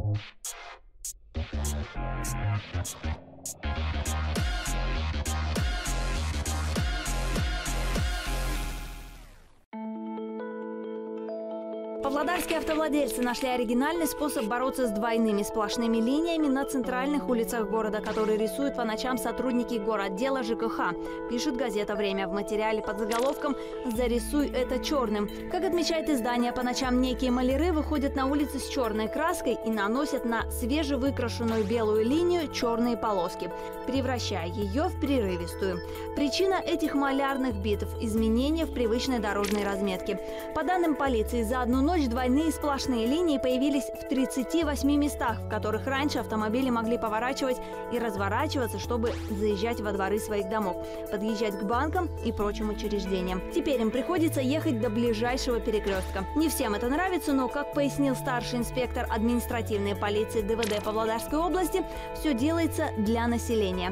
Павлодарские автовладельцы нашли оригинальный способ бороться с двойными сплошными линиями на центральных улицах города, которые рисуют по ночам сотрудники горотдела ЖКХ, пишет газета «Время» в материале под заголовком «Зарисуй это черным». Как отмечает издание, по ночам некие маляры выходят на улицы с черной краской и наносят на свежевыкрашенную белую линию черные полоски, превращая ее в прерывистую. Причина этих малярных битв – изменения в привычной дорожной разметке. По данным полиции, за одну ночь двойные сплошные линии появились в 38 местах, в которых раньше автомобили могли поворачивать и разворачиваться, чтобы заезжать во дворы своих домов, подъезжать к банкам и прочим учреждениям. Теперь им приходится ехать до ближайшего перекрестка. Не всем это нравится, но, как пояснил старший инспектор административной полиции ДВД Павлодарской области, все делается для населения.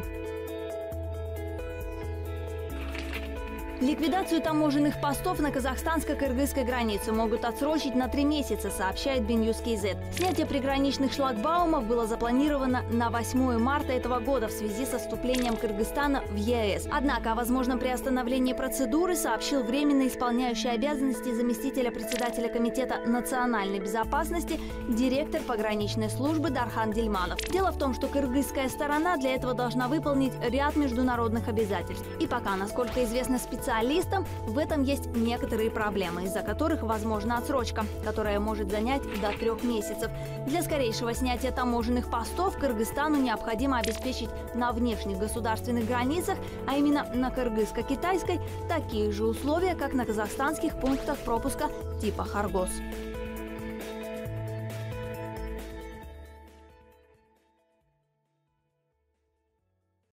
Ликвидацию таможенных постов на казахстанско-кыргызской границе могут отсрочить на 3 месяца, сообщает BNews.kz. Снятие приграничных шлагбаумов было запланировано на 8 марта этого года в связи со вступлением Кыргызстана в ЕС. Однако о возможном приостановлении процедуры сообщил временно исполняющий обязанности заместителя председателя Комитета национальной безопасности, директор пограничной службы Дархан Дильманов. Дело в том, что кыргызская сторона для этого должна выполнить ряд международных обязательств. И пока, насколько известно специалистам, в этом есть некоторые проблемы, из-за которых возможна отсрочка, которая может занять до 3 месяцев. Для скорейшего снятия таможенных постов Кыргызстану необходимо обеспечить на внешних государственных границах, а именно на кыргызско-китайской, такие же условия, как на казахстанских пунктах пропуска типа Хоргоз.